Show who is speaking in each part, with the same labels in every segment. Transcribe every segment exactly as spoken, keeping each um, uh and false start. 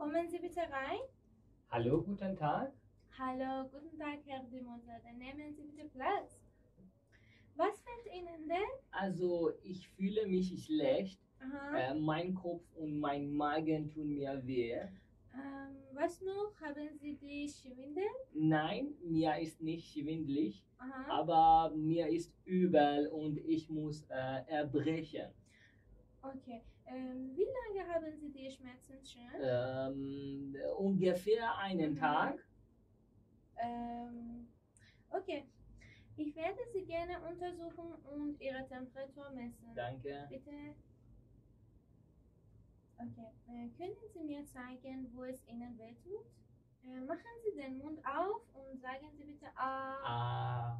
Speaker 1: Kommen Sie bitte rein.
Speaker 2: Hallo, guten Tag.
Speaker 1: Hallo, guten Tag, Herr Dimonsade. Nehmen Sie bitte Platz. Was fällt Ihnen denn?
Speaker 2: Also, ich fühle mich schlecht.
Speaker 1: Aha.
Speaker 2: Äh, mein Kopf und mein Magen tun mir weh.
Speaker 1: Ähm, was noch? Haben Sie die Schwindel?
Speaker 2: Nein, mir ist nicht schwindelig,
Speaker 1: Aha.
Speaker 2: aber mir ist übel und ich muss äh, erbrechen.
Speaker 1: Okay. Ähm, wie lange haben Sie die Schmerzen schon?
Speaker 2: Ähm, ungefähr einen
Speaker 1: Mhm.
Speaker 2: Tag.
Speaker 1: Ähm, okay. Ich werde Sie gerne untersuchen und Ihre Temperatur messen.
Speaker 2: Danke.
Speaker 1: Bitte. Okay. Äh, können Sie mir zeigen, wo es Ihnen wehtut? Äh, machen Sie den Mund auf und sagen Sie bitte Ah.
Speaker 2: Ah,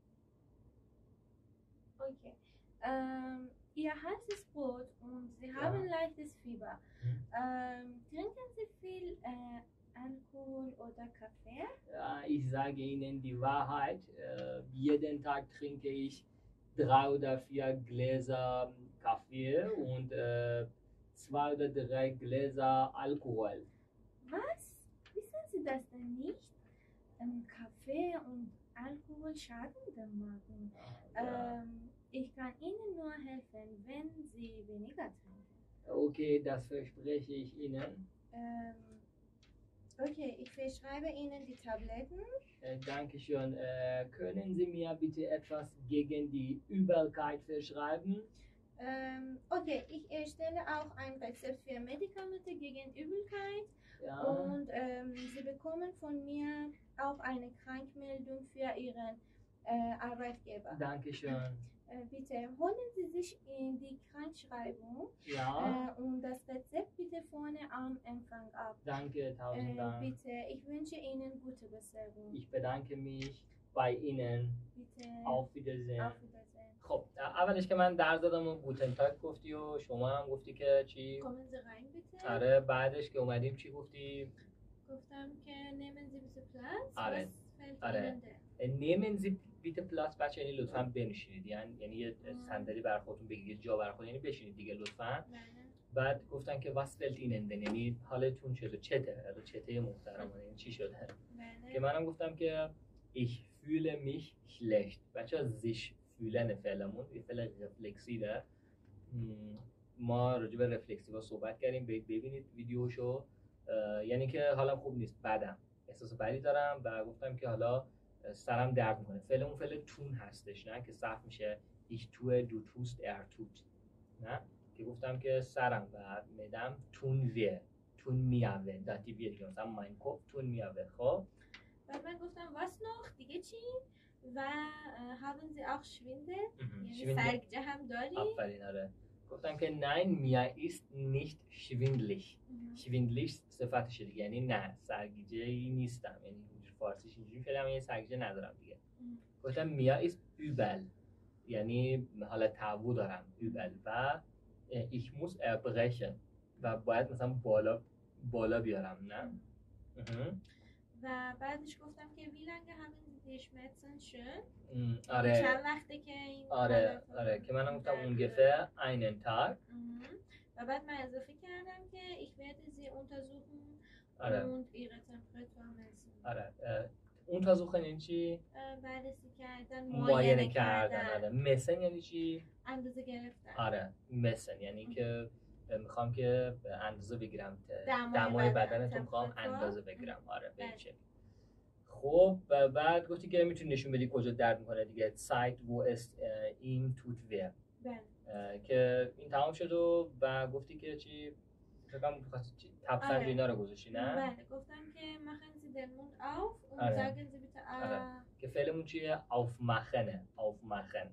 Speaker 1: Okay. Ähm, Ihr Hals ist rot und Sie
Speaker 2: Ja.
Speaker 1: haben leichtes Fieber.
Speaker 2: Hm.
Speaker 1: Ähm, trinken Sie viel äh, Alkohol oder Kaffee?
Speaker 2: ja, ich sage Ihnen die Wahrheit. Äh, jeden Tag trinke ich drei oder vier Gläser Kaffee und äh, zwei oder drei Gläser Alkohol.
Speaker 1: Was? Wissen Sie das denn nicht? Ähm, Kaffee und Alkohol schaden dem Magen.
Speaker 2: Ja.
Speaker 1: Ähm, ich kann Ihnen nur helfen, wenn Sie weniger trinken.
Speaker 2: Okay, das verspreche ich Ihnen.
Speaker 1: Ähm, okay, ich verschreibe Ihnen die Tabletten.
Speaker 2: Äh, Dankeschön. Äh, können Sie mir bitte etwas gegen die Übelkeit verschreiben?
Speaker 1: Ähm, okay, ich erstelle auch ein Rezept für Medikamente gegen Übelkeit
Speaker 2: Ja.
Speaker 1: und ähm, Sie bekommen von mir auch eine Krankmeldung für Ihren äh, Arbeitgeber.
Speaker 2: Dankeschön.
Speaker 1: Äh, bitte holen Sie sich in die Krankschreibung
Speaker 2: Ja.
Speaker 1: äh, und das Rezept bitte vorne am Empfang ab.
Speaker 2: Danke, tausend
Speaker 1: Äh,
Speaker 2: Dank.
Speaker 1: bitte, ich wünsche Ihnen gute Besserung.
Speaker 2: Ich bedanke mich bei Ihnen.
Speaker 1: bitte.
Speaker 2: Auf Wiedersehen.
Speaker 1: Auf Wiedersehen.
Speaker 2: خب اولش که من در زدم و گوتن تاک گفتی و شما هم گفتی که چی؟
Speaker 1: Kommen Sie rein, bitte.
Speaker 2: آره بعدش که اومدیم چی گفتی؟
Speaker 1: گفتم که nehmen Sie bitte Platz.
Speaker 2: آره.
Speaker 1: Was fällt
Speaker 2: آره.
Speaker 1: Ihnen denn?
Speaker 2: nehmen Sie bitte Platz بچه یعنی لطفا بنشینید یعنی یعنی یه صندلی برای خودتون بگیرید یه جا برای خودتون یعنی بشینید دیگه لطفا.
Speaker 1: بله.
Speaker 2: بعد گفتن که was fällt Ihnen denn یعنی حالتون چطور چته حالا چته محترمانه یعنی چی شده؟
Speaker 1: بله.
Speaker 2: که منم گفتم که ich fühle mich schlecht بچه sich fühlen فعلمون یه فعل رفلکسیوه. ما راجع به رفلکسیو صحبت کردیم برید ببینید ویدیوشو. یعنی که حالم خوب نیست بدم احساس بدی دارم و گفتم که حالا سرم درد میکنه. فعلمون فعل تون هستش نه که صرف میشه ich tue du tust er tut نه که گفتم که سرم و معدم تون وی تون میاوه داتی وی دیگه مثلا mein Kopf تون میاوه. خب
Speaker 1: بعد من گفتم was noch دیگه چی؟ و haben Sie auch Schwindel؟ یعنی سرگیجه هم داری؟
Speaker 2: آفرین آره. گفتم که nein mir ist nicht schwindelig. schwindelig صفتشه دیگه یعنی نه سرگیجه ای نیستم یعنی فارسیش اینجوری فعلا یعنی سرگیجه ندارم دیگه. گفتم mir ist übel یعنی حالت تعو دارم übel و ich muss erbrechen و باید مثلا بالا بالا بیارم نه.
Speaker 1: و بعدش گفتم که wie lange haben Sie die Schmerzen schon؟
Speaker 2: آره.
Speaker 1: چند وقته که این
Speaker 2: آره آره که منم گفتم ungefähr einen Tag.
Speaker 1: و بعد من اضافه کردم که ich werde Sie untersuchen
Speaker 2: آره.
Speaker 1: und Ihre Temperatur messen.
Speaker 2: آره untersuchen یعنی چی؟
Speaker 1: بررسی کردن
Speaker 2: معاینه کردن. آره messen یعنی چی؟
Speaker 1: اندازه گرفتن.
Speaker 2: آره messen یعنی که میخوام که اندازه بگیرم
Speaker 1: دمای,
Speaker 2: دمای
Speaker 1: بدن
Speaker 2: بدنتو میخوام اندازه بگیرم. آره به این شکل. خب بعد گفتی که میتونی نشون بدی کجا درد میکنه دیگه سایت و است این توت ویر که این تمام شد و و گفتی که چی فکرم می‌خواستی تبسنج اینا رو گذاشتی نه؟
Speaker 1: بله گفتم که machen Sie den Mund auf und
Speaker 2: آره.
Speaker 1: sagen Sie bitte
Speaker 2: آره. که فعلمون چیه؟ aufmachen aufmachen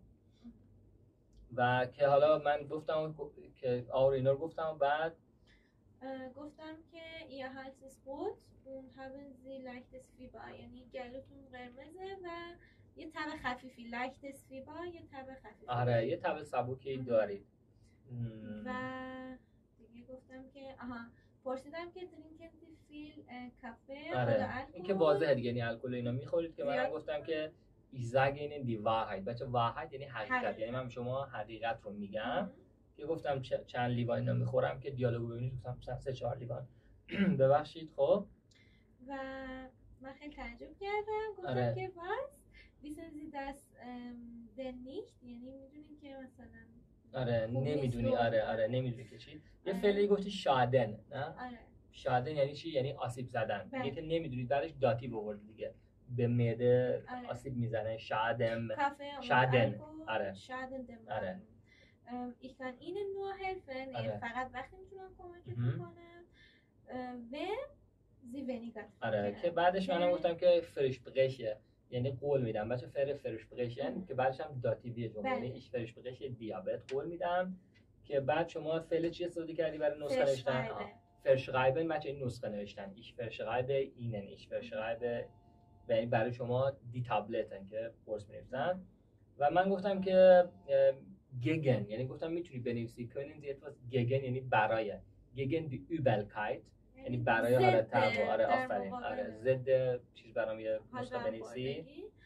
Speaker 2: و که حالا من گفتم که آور اینا رو گفتم و بعد
Speaker 1: گفتم که ihr Hals ist rot und haben Sie leichtes Fieber یعنی گلوتون قرمزه و یه تب خفیفی leichtes Fieber یه تب خفیفی.
Speaker 2: آره یه تب سبکی دارید.
Speaker 1: و دیگه گفتم که آها پرسیدم که trinken Sie viel کافه
Speaker 2: آره.
Speaker 1: oder Alkohol؟
Speaker 2: این که واضحه دیگه یعنی الکل اینا میخورید که من گفتم که ich sage Ihnen die Wahrheit بچه واحد یعنی حقیقت یعنی من شما حقیقت رو میگم. که گفتم چند لیوان اینا میخورم که دیالوگو ببینید گفتم سه چهار لیوان ببخشید. خب
Speaker 1: و من خیلی تعجب کردم، گفتم
Speaker 2: آره.
Speaker 1: که was wissen Sie das ähm, denn nicht، یعنی میدونی که مثلا
Speaker 2: آره
Speaker 1: خوب نیست
Speaker 2: نمیدونی.
Speaker 1: رو-
Speaker 2: آره آره نمیدونی که چی. یه
Speaker 1: آره.
Speaker 2: فعلی گفتی شادن، نه
Speaker 1: آره
Speaker 2: شادن یعنی چی؟ یعنی آسیب زدن.
Speaker 1: بله.
Speaker 2: میگه که نمیدونی، بعدش داتیو آورد دیگه، به معده
Speaker 1: آره.
Speaker 2: آسیب میزنه. شادن
Speaker 1: Kaffee und
Speaker 2: Schaden.
Speaker 1: Alkohol
Speaker 2: آره.
Speaker 1: schaden dem
Speaker 2: آره.
Speaker 1: Magen. Ähm, ich kann Ihnen nur helfen.
Speaker 2: آره.
Speaker 1: فقط وقتی میتونم کمکتون
Speaker 2: مهم.
Speaker 1: کنم و Sie weniger
Speaker 2: آره
Speaker 1: trinken.
Speaker 2: که بعدش
Speaker 1: که-
Speaker 2: منم گفتم که فرش بقشه، یعنی قول میدم بچه فر فرش بقشن
Speaker 1: مم.
Speaker 2: که بعدش هم داتیوی جمله،
Speaker 1: بله.
Speaker 2: یعنی ایش فرش بقش دیابت قول میدم. که بعد شما فعل چی استفاده کردی برای نسخه نوشتن؟ فرشغایبن بچه این نسخه نوشتن. ایش فرشغایب اینن، ایش فرشغایب، یعنی برای شما دی تابلتن که قرص می‌نویسن. و من گفتم که گگن، یعنی گفتم میتونی بنویسی کنین زی اتواس گگن یعنی برای، گگن دی اوبلکایت یعنی برای حالت تهوع. آره آفرین. آره ضد چیز برام یه نسخه بنویسی.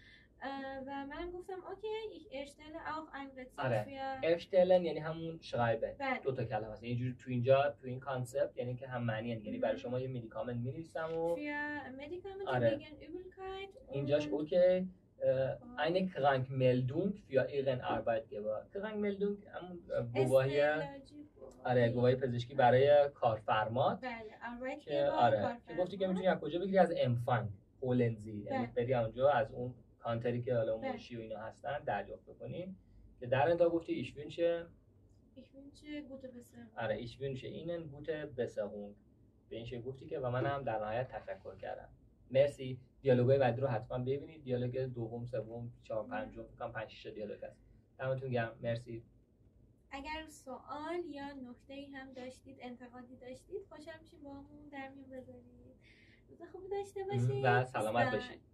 Speaker 1: و من گفتم اوکی ich erstelle auch ein Rezept
Speaker 2: آره
Speaker 1: für
Speaker 2: ارشتلن یعنی همون شغایبه،
Speaker 1: بله.
Speaker 2: دو تا کلمه است. اینجوری تو اینجا تو این کانسپت یعنی که هم معنی هست. یعنی برای شما یه مدیکامنت می‌نویسم و
Speaker 1: für Medikamente
Speaker 2: آره.
Speaker 1: gegen Übelkeit
Speaker 2: اینجاش اوکی. eine Krankmeldung für ihren Arbeitgeber. Krankmeldung همون گواهی، آره گواهی پزشکی برای کارفرمات.
Speaker 1: بله
Speaker 2: که آره که گفتی که میتونی از کجا بگیری؟ از امفانگ هولنزی، یعنی بری اونجا از اون کانتری که حالا موشی و اینا هستن دریافت بکنی. که در انتها گفتی ایش وینچه
Speaker 1: ایش وینچه گوته بسرون.
Speaker 2: آره ایش وینچه اینن گوته بسرون. به این شکل گفتی که و من هم در نهایت تشکر کردم. مرسی. دیالوگای بعدی رو حتما ببینید. دیالوگ دوم، سوم، چهارم، پنجم، فکر کنم پنج شش دیالوگ هست. دمتون گرم. مرسی.
Speaker 1: اگر سوال یا نکته‌ای هم داشتید، انتقادی داشتید، خوشحال میشیم با همون در میون بذارید. روز خوبی داشته باشید
Speaker 2: و سلامت باشید.